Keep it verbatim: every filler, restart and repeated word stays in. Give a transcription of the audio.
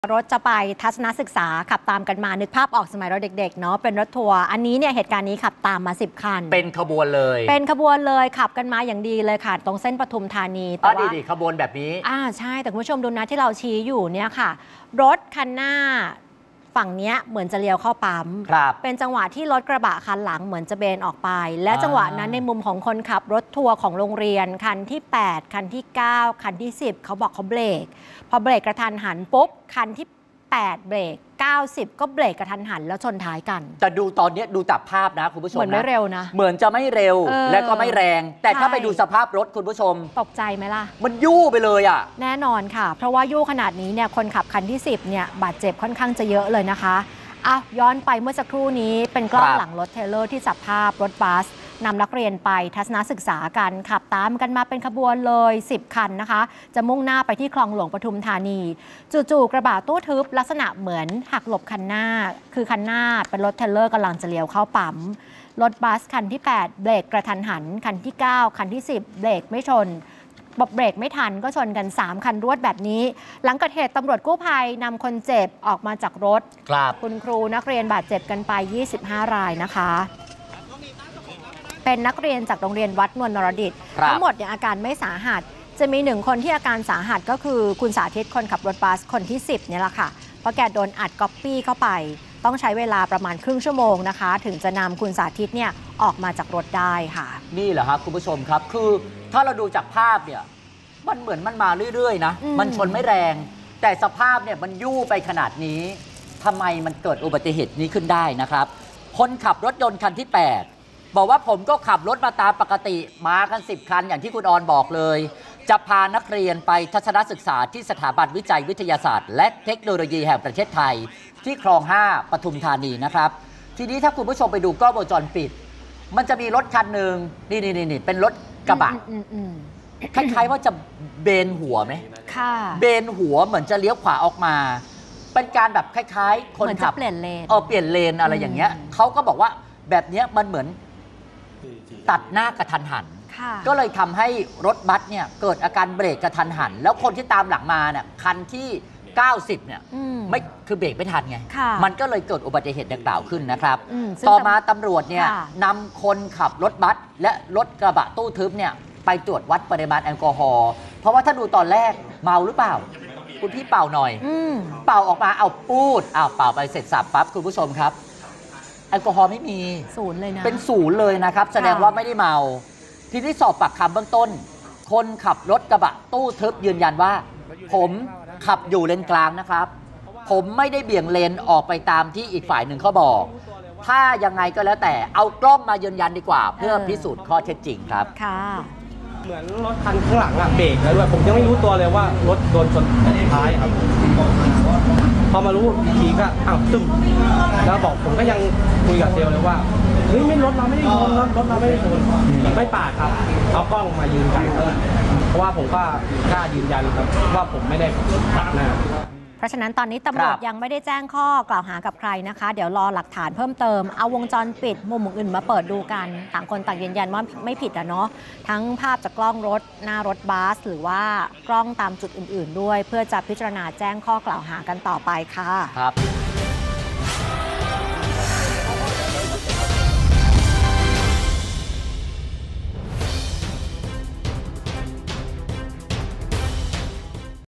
รถจะไปทัศนศึกษาขับตามกันมานึกภาพออกสมัยเราเด็กๆเนาะเป็นรถทัวร์อันนี้เนี่ยเหตุการณ์นี้ขับตามมาสิบคันเป็นขบวนเลยเป็นขบวนเลยขับกันมาอย่างดีเลยค่ะตรงเส้นปทุมธานีแต่ว่าดีๆขบวนแบบนี้อ่าใช่แต่คุณผู้ชมดูนะที่เราชี้อยู่เนี่ยค่ะรถคันหน้าฝั่งนี้เหมือนจะเลี้ยวเข้าปั๊มเป็นจังหวะที่รถกระบะคันหลังเหมือนจะเบนออกไปและจังหวะนั้นในมุมของคนขับรถทัวร์ของโรงเรียนคันที่แปดคันที่เก้าคันที่สิบเขาบอกเขาเบรกพอเบรกกระทันหันปุ๊บคันที่แปดเบรกเก้าสิบก็เบรกกระทันหันแล้วชนท้ายกันแต่ดูตอนนี้ดูจากภาพนะคุณผู้ชมเหมือนไม่เร็วนะเหมือนจะไม่เร็วและก็ไม่แรงแต่ถ้าไปดูสภาพรถคุณผู้ชมตกใจไหมล่ะมันยู่ไปเลยอ่ะแน่นอนค่ะเพราะว่ายู่ขนาดนี้เนี่ยคนขับคันที่สิบเนี่ยบาดเจ็บค่อนข้างจะเยอะเลยนะคะอ่ะย้อนไปเมื่อสักครู่นี้เป็นกล้องหลังรถเทรลเลอร์ที่จับภาพรถบัสนำนักเรียนไปทัศนศึกษากันขับตามกันมาเป็นขบวนเลยสิบคันนะคะจะมุ่งหน้าไปที่คลองหลวงปทุมธานีจู่ๆกระบะตู้ทึบลักษณะเหมือนหักหลบคันหน้าคือคันหน้าเป็นรถเทรลเลอร์กำลังจะเลี้ยวเข้าปั๊มรถบัสคันที่แปดเบรกกระทันหันคันที่เก้าคันที่สิบเบรกไม่ชนเบรกไม่ทันก็ชนกันสามคันรวดแบบนี้หลังเกิดเหตุตำรวจกู้ภัยนำคนเจ็บออกมาจากรถคุณครูนักเรียนบาดเจ็บกันไปยี่สิบห้ารายนะคะเป็นนักเรียนจากโรงเรียนวัดนวลนรดิตทั้งหมดเนี่ยอาการไม่สาหัสจะมีหนึ่งคนที่อาการสาหัสก็คือคุณสาธิตคนขับรถบัสคนที่สิบเนี่ยแหละค่ะเพราะแกโดนอัดก๊อปปี้เข้าไปต้องใช้เวลาประมาณครึ่งชั่วโมงนะคะถึงจะนำคุณสาธิตเนี่ยออกมาจากรถได้ค่ะนี่แหละครับคุณผู้ชมครับคือถ้าเราดูจากภาพเนี่ยมันเหมือนมันมาเรื่อยๆนะมันชนไม่แรงแต่สภาพเนี่ยมันยู่ไปขนาดนี้ทำไมมันเกิดอุบัติเหตุนี้ขึ้นได้นะครับคนขับรถยนต์คันที่แปดบอกว่าผมก็ขับรถมาตามปกติมากันสิบคันอย่างที่คุณออนบอกเลยจะพานักเรียนไปทัศนศึกษาที่สถาบันวิจัยวิทยาศาสตร์และเทคโนโลยีแห่งประเทศไทยที่คลองห้าปทุมธานีนะครับทีนี้ถ้าคุณผู้ชมไปดูกล้องวงจรปิดมันจะมีรถคันหนึ่งนี่นี่นี่เป็นรถกระบะคล้ายๆว่าจะเบนหัวไหมค่ะเบนหัวเหมือนจะเลี้ยวขวาออกมาเป็นการแบบคล้ายๆคนขับเปลี่ยนเลนเออเปลี่ยนเลนอะไรอย่างเงี้ยเขาก็บอกว่าแบบนี้มันเหมือนตัดหน้ากระทันหันก็เลยทำให้รถบัสเนี่ยเกิดอาการเบรกกระทันหันแล้วคนที่ตามหลังมาเนี่ยคันที่เก้าสิบเนี่ยไม่คือเบรกไม่ทันไงมันก็เลยเกิดอุบัติเหตุดังกล่าวขึ้นนะครับต่อมาตำรวจเนี่ยนำคนขับรถบัสและรถกระบะตู้ทึบเนี่ยไปตรวจวัดปริมาณแอลกอฮอล์เพราะว่าถ้าดูตอนแรกเมาหรือเปล่าคุณพี่เป่าหน่อยเป่าออกมาเอาปูดอ้าวเป่าไปเสร็จสับปั๊บคุณผู้ชมครับแอลกอฮอล์ไม่มีศูนย์เลยนะเป็นศูนย์เลยนะครับแสดงว่าไม่ได้เมาทีนี้สอบปากคำเบื้องต้นคนขับรถกระบะตู้ทึบยืนยันว่าผมขับอยู่เลนกลางนะครับผมไม่ได้เบี่ยงเลนออกไปตามที่อีกฝ่ายหนึ่งเขาบอกถ้ายังไงก็แล้วแต่เอากล้องมายืนยันดีกว่าเพื่อพิสูจน์ข้อเท็จจริงครับค่ะเหมือนรถคันข้างหลังอะเบรกแล้วด้วยผมยังไม่รู้ตัวเลยว่ารถโดนชนท้ายครับพอมารู้อีกทีก็อ้าวตึ้มแล้วบอกผมก็ยังคุยกับเซลล์เลยว่าเฮ้ยไม่รถเราไม่ได้ชนรถรถเราไม่ได้ชนไม่ปาดครับเอากล้องมายืนยันเพราะว่าผมก็กล้ายืนยันครับว่าผมไม่ได้ตัดหน้าเพราะฉะนั้นตอนนี้ตำรวจยังไม่ได้แจ้งข้อกล่าวหากับใครนะคะเดี๋ยวรอหลักฐานเพิ่มเติมเอาวงจรปิดมุมอื่นมาเปิดดูกันต่างคนต่างยืนยันว่าไม่ผิดอะเนาะทั้งภาพจากกล้องรถหน้ารถบัสหรือว่ากล้องตามจุดอื่นๆด้วยเพื่อจะพิจารณาแจ้งข้อกล่าวหากันต่อไปค่ะครับ